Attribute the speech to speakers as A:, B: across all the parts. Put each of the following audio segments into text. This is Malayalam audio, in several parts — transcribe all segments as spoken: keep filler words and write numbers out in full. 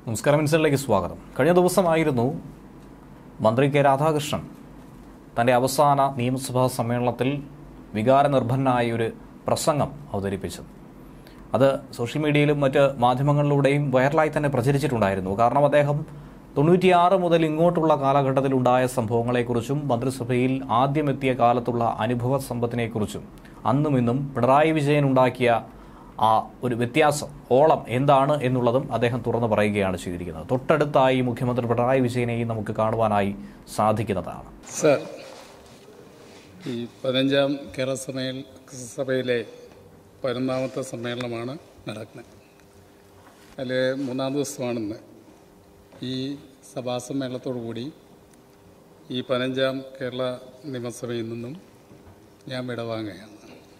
A: നമസ്കാരം. ഇൻസൈഡിലേക്ക് സ്വാഗതം. കഴിഞ്ഞ ദിവസമായിരുന്നു മന്ത്രി കെ രാധാകൃഷ്ണൻ തൻ്റെ അവസാന നിയമസഭാ സമ്മേളനത്തിൽ വികാരനിർഭരനായ ഒരു പ്രസംഗം അവതരിപ്പിച്ചത്. അത് സോഷ്യൽ മീഡിയയിലും മറ്റ് മാധ്യമങ്ങളിലൂടെയും വൈറലായി തന്നെ പ്രചരിച്ചിട്ടുണ്ടായിരുന്നു. കാരണം അദ്ദേഹം തൊണ്ണൂറ്റിയാറ് മുതൽ ഇങ്ങോട്ടുള്ള കാലഘട്ടത്തിലുണ്ടായ സംഭവങ്ങളെക്കുറിച്ചും മന്ത്രിസഭയിൽ ആദ്യമെത്തിയ കാലത്തുള്ള അനുഭവ സമ്പത്തിനെക്കുറിച്ചും അന്നും ഇന്നും പിണറായി വിജയൻ ഉണ്ടാക്കിയ ആ ഒരു വ്യത്യാസം ഓളം എന്താണ് എന്നുള്ളതും അദ്ദേഹം തുറന്നു പറയുകയാണ് ചെയ്തിരിക്കുന്നത്. തൊട്ടടുത്തായി മുഖ്യമന്ത്രി പിണറായി വിജയനെയും നമുക്ക് കാണുവാനായി സാധിക്കുന്നതാണ്.
B: സർ, ഈ പതിനഞ്ചാം കേരള സമ്മേള സഭയിലെ പതിനൊന്നാമത്തെ സമ്മേളനമാണ് നടക്കുന്നത്. അതിൽ മൂന്നാം ദിവസമാണെന്ന്. ഈ സഭാ സമ്മേളനത്തോടു കൂടി ഈ പതിനഞ്ചാം കേരള നിയമസഭയിൽ നിന്നും ഞാൻ വിടവാങ്ങുകയാണ്.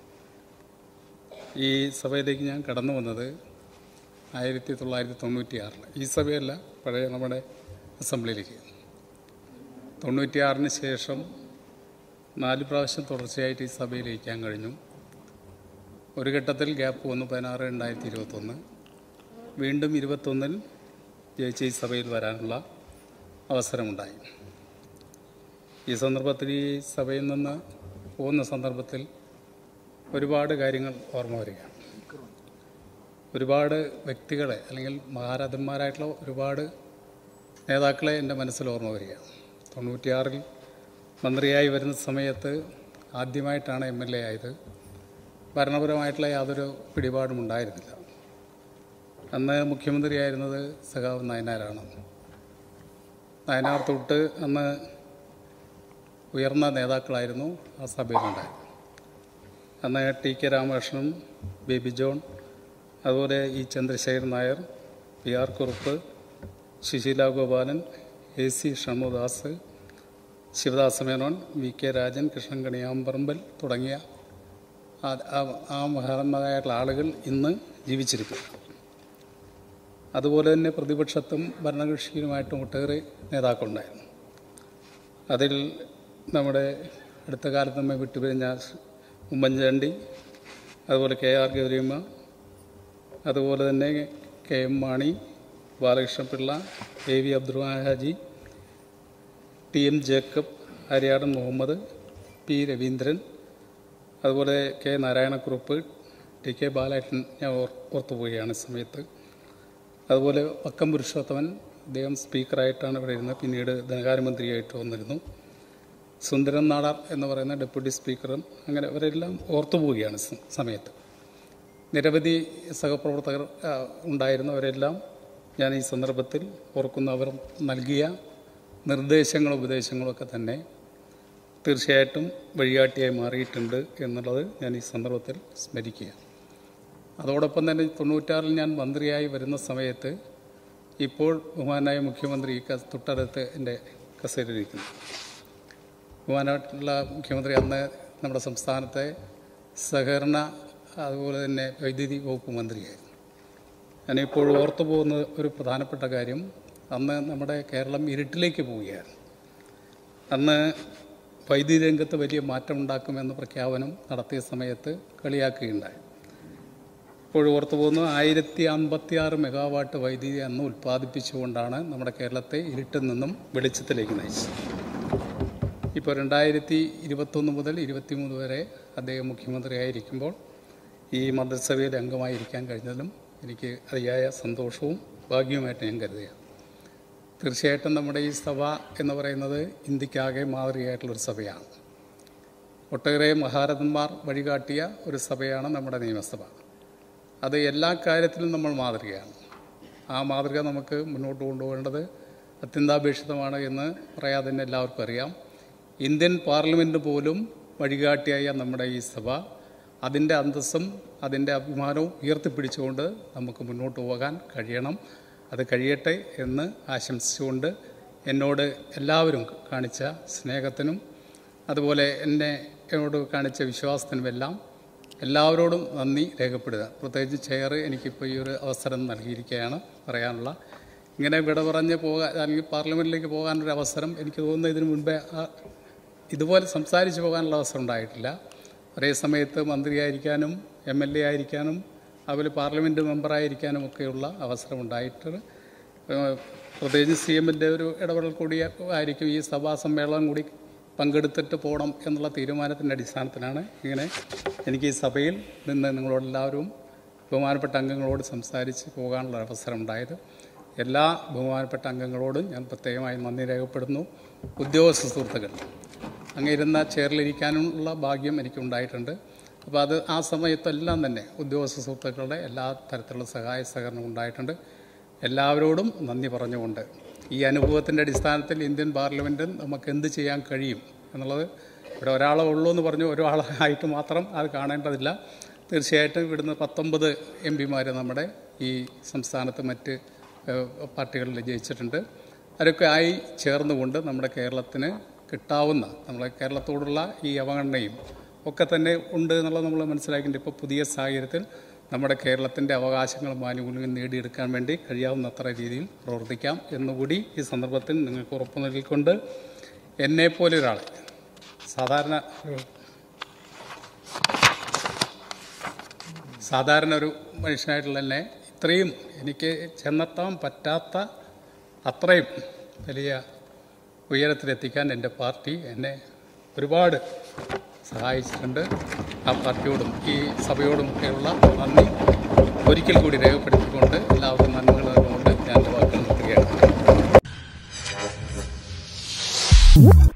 B: ഈ സഭയിലേക്ക് ഞാൻ കടന്നു വന്നത് ആയിരത്തി തൊള്ളായിരത്തി തൊണ്ണൂറ്റിയാറിൽ ഈ സഭയല്ല, പഴയ നമ്മുടെ അസംബ്ലിയിലേക്ക്. തൊണ്ണൂറ്റിയാറിന് ശേഷം നാല് പ്രാവശ്യം തുടർച്ചയായിട്ട് ഈ സഭയിലിരിക്കാൻ കഴിഞ്ഞു. ഒരു ഘട്ടത്തിൽ ഗ്യാപ്പ് വന്നു, പതിനാറ് രണ്ടായിരത്തി ഇരുപത്തൊന്ന്. വീണ്ടും ഇരുപത്തൊന്നിൽ ജയിച്ച് ഈ സഭയിൽ വരാനുള്ള അവസരമുണ്ടായി. ഈ സന്ദർഭത്തിൽ ഈ സഭയിൽ നിന്ന് പോകുന്ന സന്ദർഭത്തിൽ ഒരുപാട് കാര്യങ്ങൾ ഓർമ്മ വരികയാണ്. ഒരുപാട് വ്യക്തികളെ അല്ലെങ്കിൽ മഹാരഥന്മാരായിട്ടുള്ള ഒരുപാട് നേതാക്കളെ എൻ്റെ മനസ്സിൽ ഓർമ്മ വരികയാണ്. തൊണ്ണൂറ്റിയാറിൽ മന്ത്രിയായി വരുന്ന സമയത്ത് ആദ്യമായിട്ടാണ് എം എൽ എ ആയത്. ഭരണപരമായിട്ടുള്ള യാതൊരു പിടിപാടും ഉണ്ടായിരുന്നില്ല. അന്ന് മുഖ്യമന്ത്രിയായിരുന്നത് സഖാവ് നയനാരാണ്. നയനാർ തൊട്ട് അന്ന് ഉയർന്ന നേതാക്കളായിരുന്നു ആ സഭയിലുണ്ടായത്. അന്ന് ടി കെ രാമകൃഷ്ണൻ, ബേബി ജോൺ, അതുപോലെ E Chandrasekharan Nair, P R Kurup, Susheela Gopalan, A C Shanmughadas, Sivadasa Menon, V K Rajan, Krishnan Kaniyamparambil തുടങ്ങിയ ആ മഹാന്മാരായിട്ടുള്ള ആളുകൾ ഇന്ന് ജീവിച്ചിരിക്കുന്നു. അതുപോലെ തന്നെ പ്രതിപക്ഷത്തും ഭരണകക്ഷിയിലുമായിട്ടും ഒട്ടേറെ നേതാക്കളുണ്ടായിരുന്നു. അതിൽ നമ്മുടെ അടുത്ത കാലത്ത് നമ്മെ വിട്ടുപിരിഞ്ഞ ഉമ്മൻചാണ്ടി, അതുപോലെ കെ ആർ ഗൗരിയമ്മ, അതുപോലെ തന്നെ K M Mani, Balakrishna Pillai, A V Abdurahman Haji, T M Jacob, Hariyadan Muhammad, P Raveendran, അതുപോലെ K Narayana Kurup, T K Balettan ഞാൻ ഓർ ഓർത്തുപോവുകയാണ് സമയത്ത്. അതുപോലെ വക്കം പുരുഷോത്തമൻ, അദ്ദേഹം സ്പീക്കറായിട്ടാണ് ഇവിടെ ഇരുന്നത്, പിന്നീട് ധനകാര്യമന്ത്രിയായിട്ട് വന്നിരുന്നു. സുന്ദരൻ നാടാർ എന്ന് പറയുന്ന ഡെപ്യൂട്ടി സ്പീക്കറും, അങ്ങനെ അവരെല്ലാം ഓർത്തുപോവുകയാണ് സമയത്ത്. നിരവധി സഹപ്രവർത്തകർ ഉണ്ടായിരുന്നു. അവരെല്ലാം ഞാൻ ഈ സന്ദർഭത്തിൽ ഓർക്കുന്നു. അവർ നൽകിയ നിർദ്ദേശങ്ങളും ഉപദേശങ്ങളൊക്കെ തന്നെ തീർച്ചയായിട്ടും വഴികാട്ടിയായി മാറിയിട്ടുണ്ട് എന്നുള്ളത് ഞാൻ ഈ സന്ദർഭത്തിൽ സ്മരിക്കുകയാണ്. അതോടൊപ്പം തന്നെ തൊണ്ണൂറ്റാറിൽ ഞാൻ മന്ത്രിയായി വരുന്ന സമയത്ത് ഇപ്പോൾ ബഹുമാനായ മുഖ്യമന്ത്രി തൊട്ടടുത്ത് എൻ്റെ കസേരയിലിരിക്കുന്നു. ബഹുമാനായിട്ടുള്ള മുഖ്യമന്ത്രി അന്ന് നമ്മുടെ സംസ്ഥാനത്തെ സഹകരണ അതുപോലെ തന്നെ വൈദ്യുതി വകുപ്പ് മന്ത്രിയായിരുന്നു. ഞാനിപ്പോൾ ഓർത്തു പോകുന്ന ഒരു പ്രധാനപ്പെട്ട കാര്യം, അന്ന് നമ്മുടെ കേരളം ഇരുട്ടിലേക്ക് പോവുകയാണ്. അന്ന് വൈദ്യുതി രംഗത്ത് വലിയ മാറ്റമുണ്ടാക്കുമെന്ന് പ്രഖ്യാപനം നടത്തിയ സമയത്ത് കളിയാക്കുകയുണ്ടായി. ഇപ്പോഴും ഓർത്തു പോകുന്നു, ആയിരത്തി അമ്പത്തി ആറ് മെഗാവാട്ട് വൈദ്യുതി അന്ന് ഉൽപ്പാദിപ്പിച്ചുകൊണ്ടാണ് നമ്മുടെ കേരളത്തെ ഇരുട്ടിൽ നിന്നും വെളിച്ചത്തിലേക്ക് നയിച്ചത്. ഇപ്പോൾ രണ്ടായിരത്തി ഇരുപത്തൊന്ന് മുതൽ ഇരുപത്തിമൂന്ന് വരെ അദ്ദേഹം മുഖ്യമന്ത്രിയായിരിക്കുമ്പോൾ ഈ മന്ത്രിസഭയിൽ അംഗമായിരിക്കാൻ കഴിഞ്ഞതിലും എനിക്ക് അതിയായ സന്തോഷവും ഭാഗ്യവുമായിട്ട് ഞാൻ കരുതുകയാണ്. തീർച്ചയായിട്ടും നമ്മുടെ ഈ സഭ എന്ന് പറയുന്നത് ഇന്ത്യക്കാകെ മാതൃകയായിട്ടുള്ളൊരു സഭയാണ്. ഒട്ടേറെ മഹാരഥന്മാർ വഴികാട്ടിയ ഒരു സഭയാണ് നമ്മുടെ നിയമസഭ. അത് എല്ലാ കാര്യത്തിലും നമ്മൾ മാതൃകയാണ്. ആ മാതൃക നമുക്ക് മുന്നോട്ട് കൊണ്ടുപോകേണ്ടത് അത്യന്താപേക്ഷിതമാണ് എന്ന് പറയാതെ തന്നെ എല്ലാവർക്കും അറിയാം. ഇന്ത്യൻ പാർലമെൻറ്റ് പോലും വഴികാട്ടിയായ നമ്മുടെ ഈ സഭ അതിൻ്റെ അന്തസ്സും അതിൻ്റെ അഭിമാനവും ഉയർത്തിപ്പിടിച്ചുകൊണ്ട് നമുക്ക് മുന്നോട്ട് പോകാൻ കഴിയണം. അത് കഴിയട്ടെ എന്ന് ആശംസിച്ചുകൊണ്ട് എന്നോട് എല്ലാവരും കാണിച്ച സ്നേഹത്തിനും അതുപോലെ എന്നെ എന്നോട് കാണിച്ച വിശ്വാസത്തിനുമെല്ലാം എല്ലാവരോടും നന്ദി രേഖപ്പെടുക. പ്രത്യേകിച്ച് ചെയർ എനിക്കിപ്പോൾ ഈ ഒരു അവസരം നൽകിയിരിക്കുകയാണ് പറയാനുള്ള. ഇങ്ങനെ വിട പറഞ്ഞ് പോകാൻ അല്ലെങ്കിൽ പാർലമെൻറ്റിലേക്ക് പോകാനൊരു അവസരം എനിക്ക് തോന്നുന്നു ഇതിനു മുൻപേ ഇതുപോലെ സംസാരിച്ച് പോകാനുള്ള അവസരം ഉണ്ടായിട്ടില്ല. ഒരേ സമയത്ത് മന്ത്രിയായിരിക്കാനും എം എൽ എ ആയിരിക്കാനും അതുപോലെ പാർലമെൻറ്റ് മെമ്പറായിരിക്കാനുമൊക്കെയുള്ള അവസരമുണ്ടായിട്ട് പ്രത്യേകിച്ച് സി എമ്മിൻ്റെ ഒരു ഇടപെടൽ കൂടി ആയിരിക്കും ഈ സഭാ സമ്മേളനം കൂടി പങ്കെടുത്തിട്ട് പോകണം എന്നുള്ള തീരുമാനത്തിൻ്റെ അടിസ്ഥാനത്തിലാണ് ഇങ്ങനെ എനിക്ക് ഈ സഭയിൽ നിന്ന് നിങ്ങളോടെല്ലാവരും ബഹുമാനപ്പെട്ട അംഗങ്ങളോട് സംസാരിച്ച് പോകാനുള്ള അവസരം ഉണ്ടായത്. എല്ലാ ബഹുമാനപ്പെട്ട അംഗങ്ങളോടും ഞാൻ പ്രത്യേകമായി നന്ദി രേഖപ്പെടുന്നു. ഉദ്യോഗസ്ഥ സുഹൃത്തുക്കൾ, അങ്ങ് ഇരുന്ന ചെയറിലിരിക്കാനുള്ള ഭാഗ്യം എനിക്കുണ്ടായിട്ടുണ്ട്. അപ്പോൾ അത് ആ സമയത്തെല്ലാം തന്നെ ഉദ്യോഗസ്ഥ സുഹൃത്തുക്കളുടെ എല്ലാ തരത്തിലുള്ള സഹായ സഹകരണം ഉണ്ടായിട്ടുണ്ട്. എല്ലാവരോടും നന്ദി പറഞ്ഞുകൊണ്ട് ഈ അനുഭവത്തിൻ്റെ അടിസ്ഥാനത്തിൽ ഇന്ത്യൻ പാർലമെൻറ്റിൽ നമുക്ക് എന്ത് ചെയ്യാൻ കഴിയും എന്നുള്ളത് ഇവിടെ ഒരാളെ ഉള്ളൂ എന്ന് പറഞ്ഞു ഒരാളായിട്ട് മാത്രം അത് കാണേണ്ടതില്ല. തീർച്ചയായിട്ടും ഇവിടുന്ന് പത്തൊമ്പത് എം പിമാർ നമ്മുടെ ഈ സംസ്ഥാനത്ത് മറ്റ് പാർട്ടികളിൽ ജയിച്ചിട്ടുണ്ട്. അവരൊക്കെ ആയി ചേർന്നുകൊണ്ട് നമ്മുടെ കേരളത്തിന് കിട്ടാവുന്ന നമ്മളെ കേരളത്തോടുള്ള ഈ അവഗണനയും ഒക്കെ തന്നെ ഉണ്ട് എന്നുള്ളത് നമ്മൾ മനസ്സിലാക്കിയിട്ടുണ്ട്. ഇപ്പോൾ പുതിയ സാഹചര്യത്തിൽ നമ്മുടെ കേരളത്തിൻ്റെ അവകാശങ്ങളും ആനുകൂല്യങ്ങളും നേടിയെടുക്കാൻ വേണ്ടി കഴിയാവുന്നത്ര രീതിയിൽ പ്രവർത്തിക്കാം എന്നുകൂടി ഈ സന്ദർഭത്തിൽ നിങ്ങൾക്ക് ഉറപ്പു നൽകിക്കൊണ്ട് എന്നെപ്പോലെ ഒരാൾ സാധാരണ സാധാരണ ഒരു മനുഷ്യനായിട്ടുള്ള എന്നെ ഇത്രയും എനിക്ക് ചെന്നെത്താൻ പറ്റാത്ത അത്രയും വലിയ ഉയരത്തിലെത്തിക്കാൻ എൻ്റെ പാർട്ടി എന്നെ ഒരുപാട് സഹായിച്ചിട്ടുണ്ട്. ആ പാർട്ടിയോടും ഈ സഭയോടും ഒക്കെയുള്ള നന്ദി ഒരിക്കൽ കൂടി രേഖപ്പെടുത്തിക്കൊണ്ട് എല്ലാവർക്കും നന്ദികൾ നൽകുകൊണ്ട് ഞാൻ എൻ്റെ വാക്കുകൾ നിർത്തുകയാണ്.